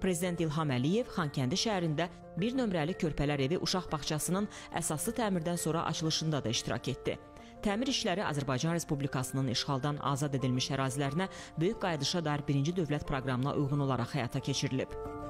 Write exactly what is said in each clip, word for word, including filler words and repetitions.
Prezident İlham Əliyev Xankəndi şəhərində bir nömrəli körpələr evi uşaq bağçasının əsaslı təmirdən sonra açılışında da iştirak etdi. Təmir işləri Azərbaycan Respublikasının işğaldan azad edilmiş ərazilərinə böyük qayıdışa dair birinci dövlət proqramına uyğun olaraq həyata keçirilib.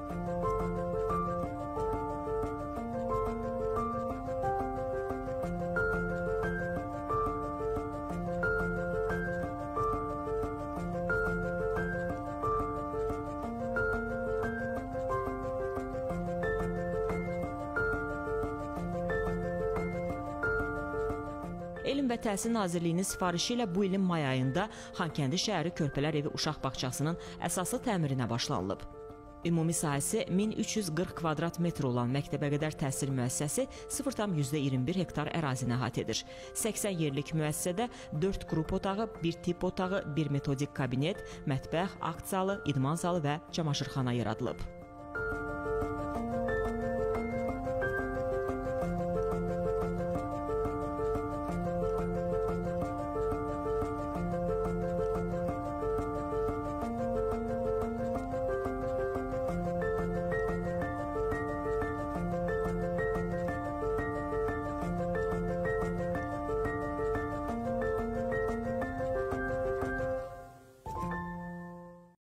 Elm və Təhsil Nazirliyinin sifarişi ilə bu ilin may ayında Xankəndi şəhəri körpələr evi uşaq bağçasının əsaslı təmirinə başlanılıb. Ümumi sahəsi min üç yüz qırx kvadrat metr olan məktəbəqədər təhsil müəssisəsi sıfır tam iyirmi bir hektar ərazini əhatə edir. səksən yerlik müəssisədə dörd qrup otağı, bir tip otağı, bir metodik kabinet, mətbəx, akt zalı, idman zalı və camaşırxana yaradılıb.